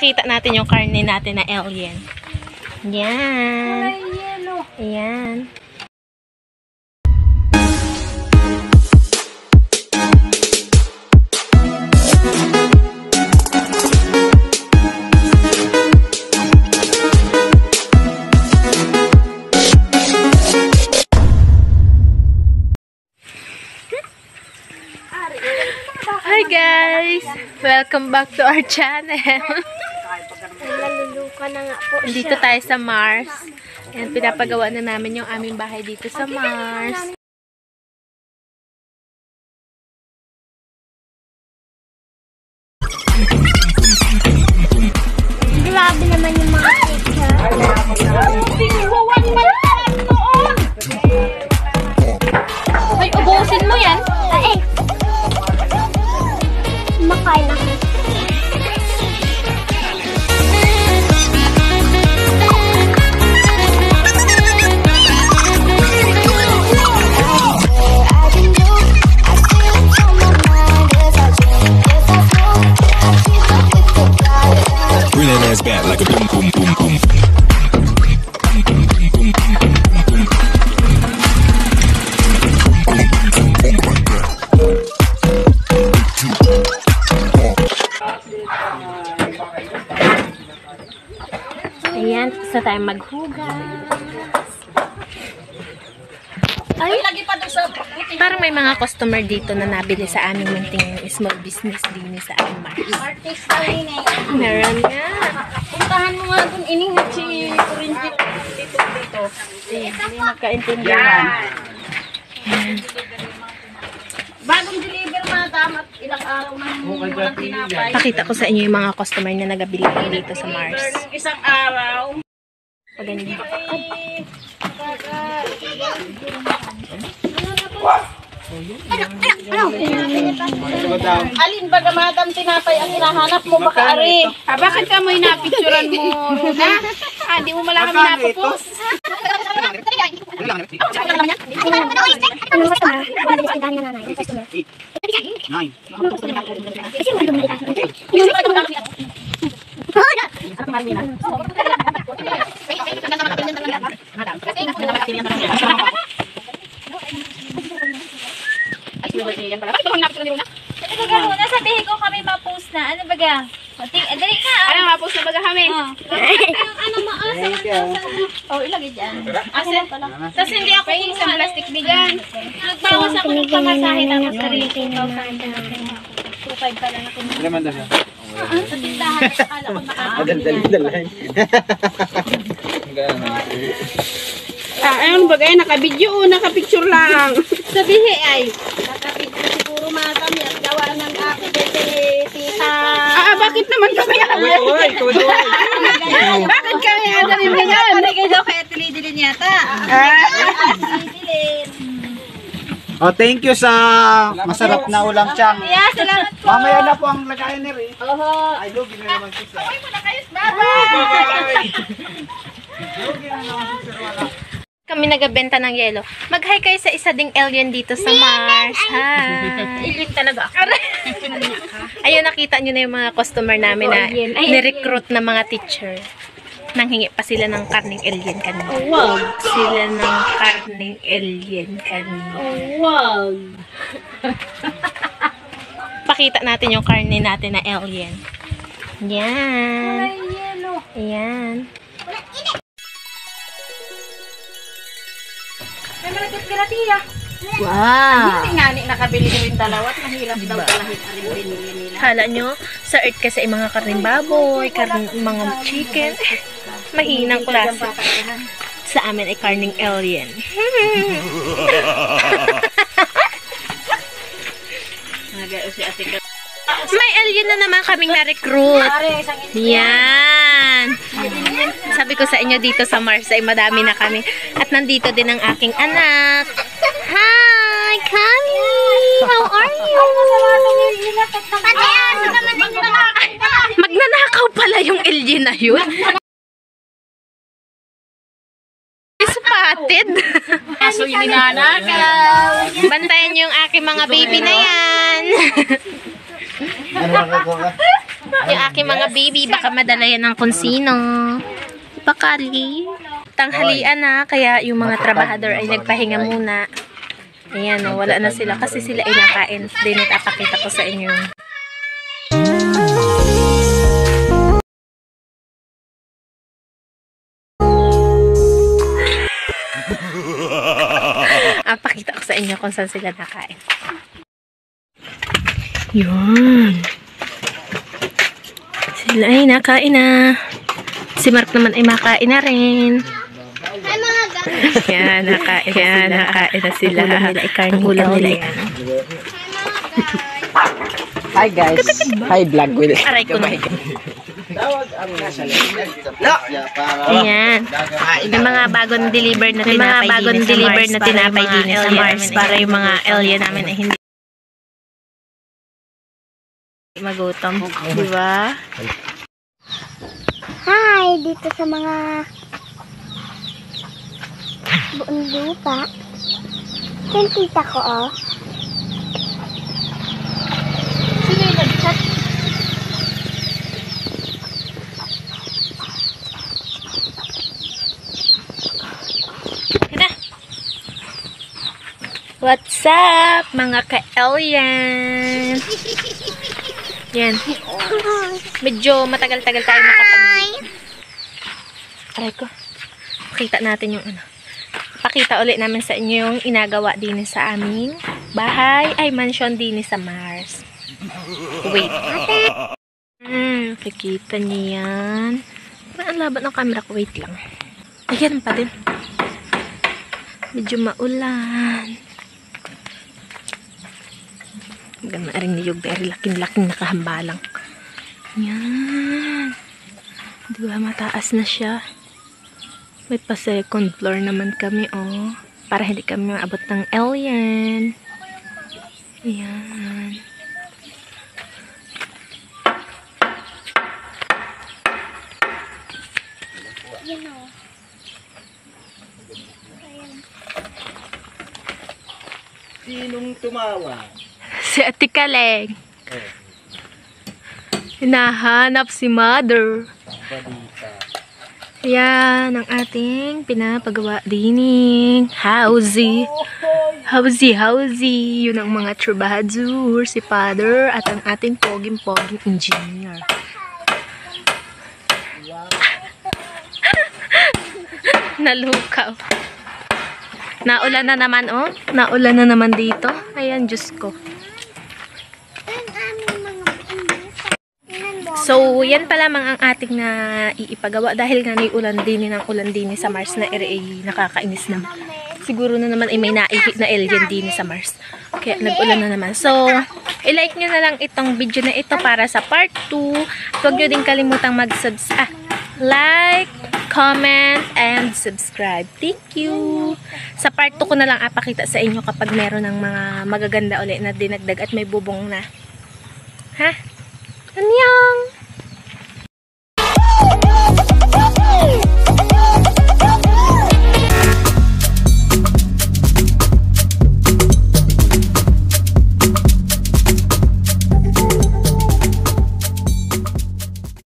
Pakita natin yung karne natin na alien. Yan. Ayan. Hi guys! Welcome back to our channel. Naluluka na nga po siya. Dito tayo sa Mars. Ayan, pinapagawa na namin yung aming bahay dito sa Mars. Grabe naman yung mga picture. Ay, ubusin mo yan! Ay! Makain ako. Bring that ass back like a boom, boom, boom, boom. Ayan, isa tayong maghugas. Ay, parang may mga customer dito na nabili sa aming munting small business din sa aming Mars. Meron nga. Puntahan mo nga dun, iningat si Corinne dito. Hindi magkaintindihan. Bagong deliver, madam, at ilang araw nang walang tinapay. Pakita ko sa inyo yung mga customer na nagabili dito sa Mars. Isang araw. Paganyan. Alin baga, madam, tinapay ang hinahanap mo, baka ari. Bakit ka mo inapicturan mo, Rona? Hindi mo mala kami napopost. Anong customer? Mabilis ang dami na nanay. Anong customer? 9. Kasi yung madumi ka. Nasabihin ko kami ma-post na. Ano baga? Dali ka. Ano, ma-post na baga kami? Ano maasa? Oh, ilagay dyan. Asin? Tapos hindi ako Pahing isang plastic bigyan. nagbawas ako ng pamasahe tapos sarili ko. 2.5 pa lang ako. Sa tindahan, akala ko nakakabili. Ayun bagay, naka-video o naka-picture lang. Sabihin ay. Nakapigil siguro madam at gawa ng ako tita. Bakit naman kami Bakit kami agad yung ganyan? Parigay daw kaya tilidilin yata. Tilidilin. Oh, thank you sa masarap na ulam, Chang. Yeah, salamat po. Mamaya na po ang lagayan ni Ray. Oho. Ay, lugi na naman si Sir. Bye-bye! Lugi na naman si Sir. Wala. Kami nagabenta ng yelo. Mag-hi kayo sa isa ding alien dito sa Mars. Hi! Alien talaga ako. Ayun, nakita nyo na yung mga customer namin na nirecruit na mga teacher. Nanghingi pa sila ng karning alien kanina. Wow! Sila ng karning alien kanina. Wow! Pakita natin yung karne natin na alien. Yan. Ayan. May malagit gratiya. Wow! Hindi nga nakabili ko yung dalawa at mahirap daw talahin ang binili nila. Kala nyo, sa earth kasi ay mga karning baboy, mga chicken. Mahinang klase. Sa amin ay karning alien. May alien na naman kaming na-recruit. Yan. Sabi ko sa inyo dito sa Mars ay madami na kami. At nandito din ang aking anak. Hi, Kami! How are you? Magnanakaw pala yung alien na yun. Spotted. Kaso yung ninanakaw. Bantayan yung aking mga baby na yan. Ano ba ka? Yung aking mga baby, baka madala yan ng kung sino. Bakali. Tanghalian na, kaya yung mga trabahador ay nagpahinga muna. Ayan, wala na sila kasi sila ay nakain. Then, ipapakita ko sa inyo. Pakita ko sa inyo kung saan sila nakain. Yun. Sila ay nakain na. Si Mark naman ay makain na rin. Yan, nakain na sila. Ulam nila ay karne. Ulam nila yan. Hi guys. Hi vlog Will. Aray ko na. Ayan. May mga bagong deliver na tinapay din sa Mars para yung mga alien namin ay hindi magutom. Diba? Hi, dito sa mga buong lupa. Yung tita ko, oh. Sino yung nag-chat? What's up, mga ka-alien? Yan. Medyo matagal-tagal tayo nakapag... Aray ko. Pakita natin yung ano. Pakita ulit namin sa inyo yung inagawa din sa aming bahay. Ay, mansion din sa Mars. Wait. Kikita niyo yan. Parang ang labat ng camera ko. Wait lang. Ayan pa din. Medyo maulan. Ganda rin niyog. Very laking-laking nakahambalang. Yan. Diba mataas na siya. May pa second floor naman kami, oh. Para hindi kami maabot ng alien. Ayan. Yan, oh. Sinong tumawa? Si Ate Kaleng. Hinahanap si Mother. Yan ang ating pinapagawa dining. Housey. Yun ang mga trabahador. Si Father at ang ating poging-poging engineer. Nalukaw. Naulan na naman, oh. Naulan na naman dito. Ayan, Diyos ko. So, yan pa lamang ang ating na iipagawa dahil nga may ulan din sa Mars na ay nakakainis naman. Siguro na naman ay may naihi na alien din sa Mars. Kaya nag-ulan na naman. So, i-like nyo na lang itong video na ito para sa part 2. Huwag nyo din kalimutang like, comment, and subscribe. Thank you! Sa part 2 ko na lang apakita sa inyo kapag meron ng mga magaganda ulit na dinagdag at may bubong na. Ha? Annyeong!